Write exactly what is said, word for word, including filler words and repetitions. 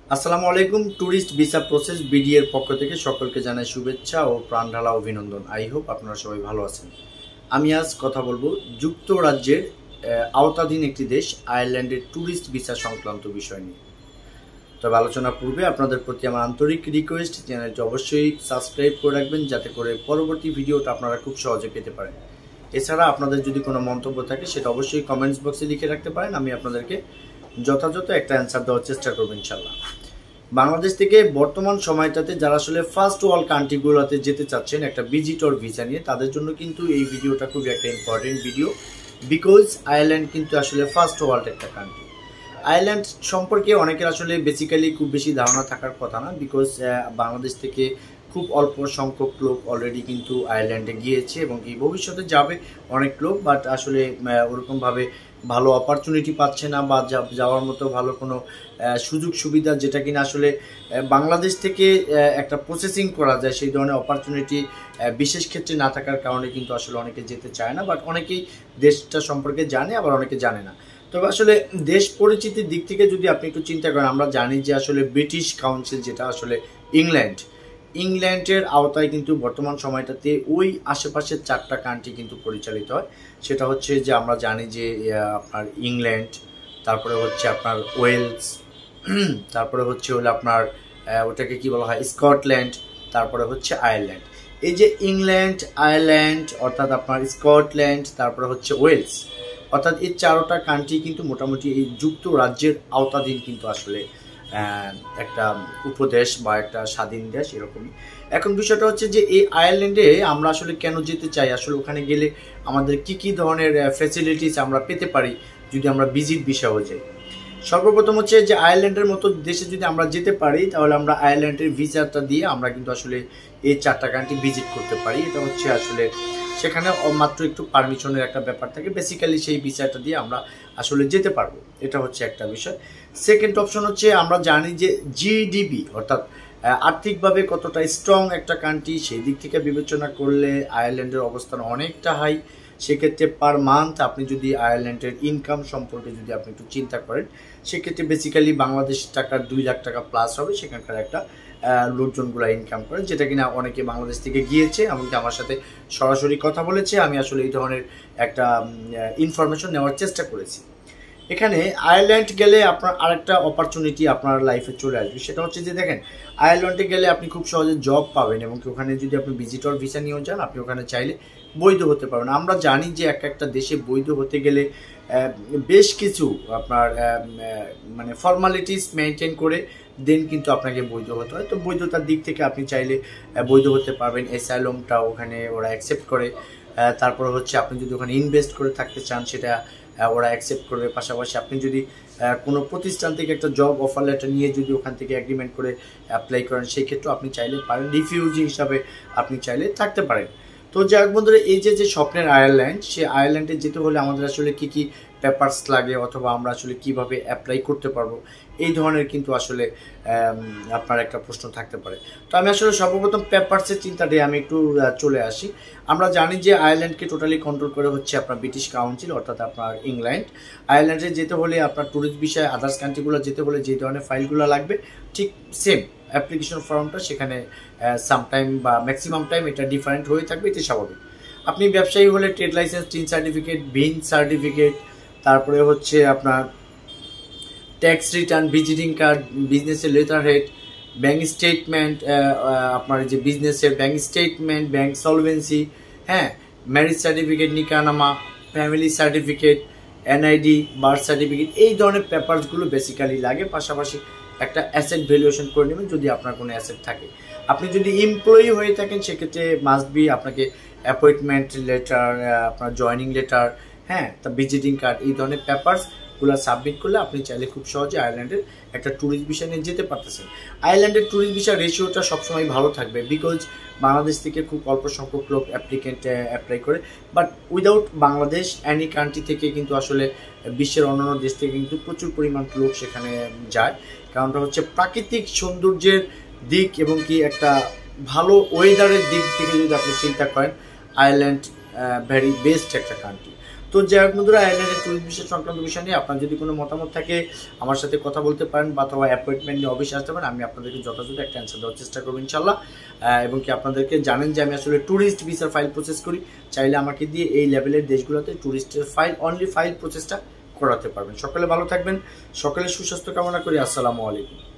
আসসালামু আলাইকুম। Tourist visa process BD এর পক্ষ থেকে সকলকে জানাই শুভেচ্ছা ও প্রাণঢালা অভিনন্দন। আই হোপ আপনারা সবাই ভালো আছেন। আমি আজ কথা বলবো যুক্তরাজ্যের আওতাধীন একটি দেশ আয়ারল্যান্ডের ট্যুরিস্ট ভিসা সংক্রান্ত বিষয় নিয়ে। তবে আলোচনার পূর্বে আপনাদের প্রতি আমার আন্তরিক রিকোয়েস্ট, চ্যানেলটি অবশ্যই সাবস্ক্রাইব করে রাখবেন যাতে করে পরবর্তী ভিডিওটা আপনারা খুব সহজে পেতে পারেন। এছাড়া আপনাদের যদি কোনো মন্তব্য থাকে সেটা অবশ্যই কমেন্টস বক্সে লিখে রাখতে পারেন। আমি আপনাদেরকে যথাযথ একটা অ্যান্সার দেওয়ার চেষ্টা করবো ইনশাল্লাহ। বাংলাদেশ থেকে বর্তমান সময়টাতে যারা আসলে ফার্স্ট ওয়ার্ল্ড কান্ট্রিগুলোতে যেতে চাচ্ছেন একটা ভিজিটর ভিসা নিয়ে, তাদের জন্য কিন্তু এই ভিডিওটা খুবই একটা ইম্পর্টেন্ট ভিডিও। বিকজ আয়ারল্যান্ড কিন্তু আসলে ফার্স্ট ওয়ার্ল্ড একটা কান্ট্রি। আয়ারল্যান্ড সম্পর্কে অনেকের আসলে বেসিক্যালি খুব বেশি ধারণা থাকার কথা না, বিকজ বাংলাদেশ থেকে খুব অল্প সংখ্যক লোক অলরেডি কিন্তু আয়ারল্যান্ডে গিয়েছে এবং এই ভবিষ্যতে যাবে অনেক লোক, বাট আসলে ওরকমভাবে ভালো অপরচুনিটি পাচ্ছে না বা যাওয়ার মতো ভালো কোনো সুযোগ সুবিধা যেটা কিনা আসলে বাংলাদেশ থেকে একটা প্রসেসিং করা যায় সেই ধরনের অপরচুনিটি বিশেষ ক্ষেত্রে না থাকার কারণে কিন্তু আসলে অনেকে যেতে চায় না। বাট অনেকেই দেশটা সম্পর্কে জানে, আবার অনেকে জানে না। তবে আসলে দেশ পরিচিতির দিক থেকে যদি আপনি একটু চিন্তা করেন, আমরা জানি যে আসলে ব্রিটিশ কাউন্সিল যেটা আসলে ইংল্যান্ড ইংল্যান্ডের আওতায় কিন্তু বর্তমান সময়টাতে ওই আশেপাশের চারটা কান্ট্রি কিন্তু পরিচালিত হয়। সেটা হচ্ছে যে আমরা জানি যে আপনার ইংল্যান্ড, তারপরে হচ্ছে আপনার ওয়েলস, তারপরে হচ্ছে হলো আপনার ওটাকে কি বলা হয় স্কটল্যান্ড, তারপরে হচ্ছে আয়ারল্যান্ড। এই যে ইংল্যান্ড, আয়ারল্যান্ড অর্থাৎ আপনার স্কটল্যান্ড, তারপরে হচ্ছে ওয়েলস, অর্থাৎ এই চারোটা কান্ট্রি কিন্তু মোটামুটি এই যুক্তরাজ্যের আওতাধীন কিন্তু আসলে একটা উপদেশ বা একটা স্বাধীন দেশ এরকমই। এখন বিষয়টা হচ্ছে যে এই আয়ারল্যান্ডে আমরা আসলে কেন যেতে চাই, আসলে ওখানে গেলে আমাদের কি কি ধরনের ফ্যাসিলিটিস আমরা পেতে পারি যদি আমরা ভিজিট ভিসা হয়ে যাই। সর্বপ্রথম হচ্ছে যে আয়ারল্যান্ডের মতো দেশে যদি আমরা যেতে পারি তাহলে আমরা আয়ারল্যান্ডের ভিসাটা দিয়ে আমরা কিন্তু আসলে এই চারটা কান্ট্রি ভিজিট করতে পারি। এটা হচ্ছে আসলে সেখানে মাত্র একটু পারমিশনের একটা ব্যাপার থাকে, বেসিক্যালি সেই ভিসাটা দিয়ে আমরা আসলে যেতে পারবো। এটা হচ্ছে একটা বিষয়। সেকেন্ড অপশন হচ্ছে আমরা জানি যে জিডিপি অর্থাৎ আর্থিকভাবে কতটা স্ট্রং একটা কান্ট্রি, সেই দিক থেকে বিবেচনা করলে আয়ারল্যান্ডের অবস্থান অনেকটা হাই। সেক্ষেত্রে পার মান্থ আপনি যদি আয়ারল্যান্ডের ইনকাম সম্পর্কে যদি আপনি একটু চিন্তা করেন, সেক্ষেত্রে বেসিক্যালি বাংলাদেশ টাকার দুই লাখ টাকা প্লাস হবে সেখানকার একটা লোকজনগুলো ইনকাম করে, যেটা কিনা অনেকে বাংলাদেশ থেকে গিয়েছে এমনকি আমার সাথে সরাসরি কথা বলেছে। আমি আসলে এই ধরনের একটা ইনফরমেশন নেওয়ার চেষ্টা করেছি। এখানে আয়ারল্যান্ড গেলে আপনার আরেকটা অপরচুনিটি আপনার লাইফে চলে আসবে, সেটা হচ্ছে যে দেখেন আয়ারল্যান্ডে গেলে আপনি খুব সহজে জব পাবেন এবং ওখানে যদি আপনি ভিজিটর ভিসা নিয়েও যান আপনি ওখানে চাইলে বৈধ হতে পারবেন। আমরা জানি যে এক একটা দেশে বৈধ হতে গেলে বেশ কিছু আপনার মানে ফর্মালিটিস মেনটেন করে দেন কিন্তু আপনাকে বৈধ হতে হয়। তো বৈধতার দিক থেকে আপনি চাইলে বৈধ হতে পারবেন। অ্যাসাইলামটা ওখানে ওরা অ্যাকসেপ্ট করে, তারপর হচ্ছে আপনি যদি ওখানে ইনভেস্ট করে থাকতে চান সেটা ওরা অ্যাকসেপ্ট করবে। পাশাপাশি আপনি যদি কোনো প্রতিষ্ঠান থেকে একটা জব অফার লেটার নিয়ে যদি ওখান থেকে অ্যাগ্রিমেন্ট করে অ্যাপ্লাই করেন সেই ক্ষেত্রেও আপনি চাইলে পারেন, রিফিউজি হিসাবে আপনি চাইলে থাকতে পারেন। তো যাই হোক বন্ধুরা, এই যে যে স্বপ্নের আয়ারল্যান্ড, সে আয়ারল্যান্ডে যেতে হলে আমাদের আসলে কি কি পেপারস লাগে অথবা আমরা আসলে কিভাবে অ্যাপ্লাই করতে পারবো, এই ধরনের কিন্তু আসলে আপনার একটা প্রশ্ন থাকতে পারে। তো আমি আসলে সর্বপ্রথম পেপারসের চিন্তাটা আমি একটু চলে আসি। আমরা জানি যে আয়ারল্যান্ডকে টোটালি কন্ট্রোল করে হচ্ছে আপনার ব্রিটিশ কাউন্সিল অর্থাৎ আপনার ইংল্যান্ড। আয়ারল্যান্ডে যেতে হলে আপনার ট্যুরিস্ট বিষয়ে আদার্স কান্ট্রিগুলো যেতে হলে যে ধরনের ফাইলগুলো লাগবে ঠিক সেম অ্যাপ্লিকেশন ফর্মটা সেখানে সামটাইম বা ম্যাক্সিমাম টাইম এটা ডিফারেন্ট হয়ে থাকবে, এটি স্বাভাবিক। আপনি ব্যবসায়ী হলে trade licence, TIN certificate, BIN certificate, তারপরে হচ্ছে আপনার ট্যাক্স রিটার্ন, ভিজিটিং কার্ড, বিজনেসের লেটার হেড, ব্যাঙ্ক স্টেটমেন্ট, আপনার যে বিজনেসের ব্যাঙ্ক স্টেটমেন্ট, ব্যাঙ্ক সলভেন্সি, হ্যাঁ, ম্যারেজ সার্টিফিকেট, নিকানামা, family certificate, NID, birth certificate, এই ধরনের পেপারসগুলো বেসিক্যালি লাগে। পাশাপাশি একটা অ্যাসেট ভ্যালুয়েশন করে নেবেন যদি আপনার কোনো অ্যাসেট থাকে। আপনি যদি এমপ্লয়ি হয়ে থাকেন সেক্ষেত্রে মাস্ট বি আপনাকে অ্যাপয়েন্টমেন্ট লেটার, আপনার জয়নিং লেটার, হ্যাঁ, তা ভিজিটিং কার্ড, এই ধরনের পেপারসগুলো সাবমিট করলে আপনি চাইলে খুব সহজে আয়ারল্যান্ডের একটা ট্যুরিস্ট ভিসা নিয়ে যেতে পারতেছেন। আয়ারল্যান্ডের ট্যুরিস্ট ভিসার রেশিওটা সবসময় ভালো থাকবে, বিকজ বাংলাদেশ থেকে খুব অল্প সংখ্যক লোক অ্যাপ্লিকেন্ট অ্যাপ্লাই করে, but without Bangladesh any country থেকে কিন্তু আসলে বিশ্বের অন্যান্য দেশ থেকে কিন্তু প্রচুর পরিমাণ লোক সেখানে যায়। কারণটা হচ্ছে প্রাকৃতিক সৌন্দর্যের দিক এবং কি একটা ভালো ওয়েদারের দিক থেকে যদি আপনি চিন্তা করেন, আয়ারল্যান্ড ভেরি বেস্ট একটা কান্ট্রি। তো যাই হোক বন্ধুরা, আয়ারল্যান্ডের ট্যুরিস্ট ভিসা সংক্রান্ত বিষয় নিয়ে আপনার যদি কোনো মতামত থাকে আমার সাথে কথা বলতে পারেন, বা অথবা অ্যাপয়েন্টমেন্ট নিয়ে অফিসে আসতে পারেন। আমি আপনাদেরকে যথাযথ একটা অ্যান্সার দেওয়ার চেষ্টা করবো ইনশাল্লাহ। এবং কি আপনাদেরকে জানেন যে আমি আসলে ট্যুরিস্ট ভিসার ফাইল প্রসেস করি। চাইলে আমাকে দিয়ে এই লেভেলের দেশগুলোতে ট্যুরিস্টের ফাইল অনলি ফাইল প্রসেসটা করাতে পারবেন। সকলে ভালো থাকবেন, সকলে সুস্বাস্থ্য কামনা করি। আসসালামু আলাইকুম।